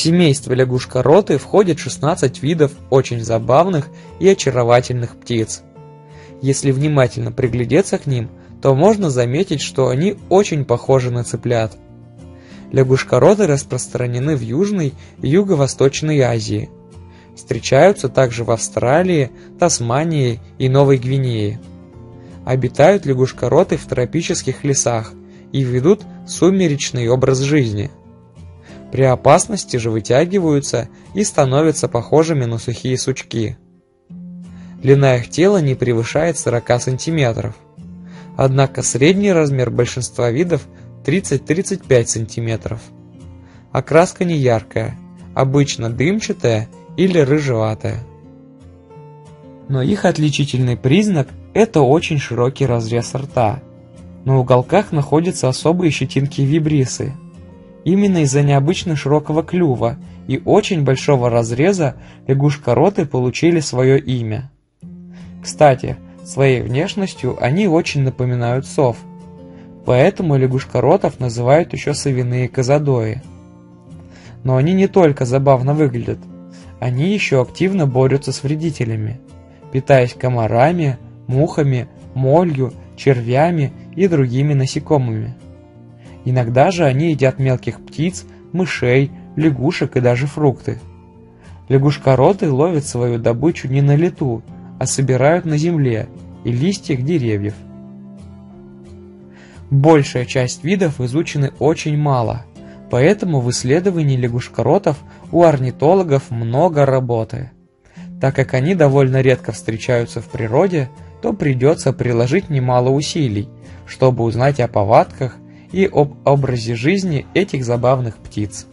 семейство лягушкороты входит 16 видов очень забавных и очаровательных птиц. Если внимательно приглядеться к ним, то можно заметить, что они очень похожи на цыплят. Лягушкороты распространены в Южной и Юго-Восточной Азии. Встречаются также в Австралии, Тасмании и Новой Гвинее. Обитают лягушкороты в тропических лесах и ведут сумеречный образ жизни. При опасности же вытягиваются и становятся похожими на сухие сучки. Длина их тела не превышает 40 см. Однако средний размер большинства видов 30-35 см. Окраска неяркая, обычно дымчатая или рыжеватая. Но их отличительный признак – это очень широкий разрез рта. На уголках находятся особые щетинки-вибрисы. Именно из-за необычно широкого клюва и очень большого разреза лягушкороты получили свое имя. Кстати, своей внешностью они очень напоминают сов, поэтому лягушкоротов называют еще совиные козадои. Но они не только забавно выглядят, они еще активно борются с вредителями, питаясь комарами, мухами, молью, червями и другими насекомыми. Иногда же они едят мелких птиц, мышей, лягушек и даже фрукты. Лягушкороты ловят свою добычу не на лету, а собирают на земле и листьях деревьев. Большая часть видов изучены очень мало, поэтому в исследовании лягушкоротов у орнитологов много работы. Так как они довольно редко встречаются в природе, то придется приложить немало усилий, чтобы узнать о повадках и об образе жизни этих забавных птиц.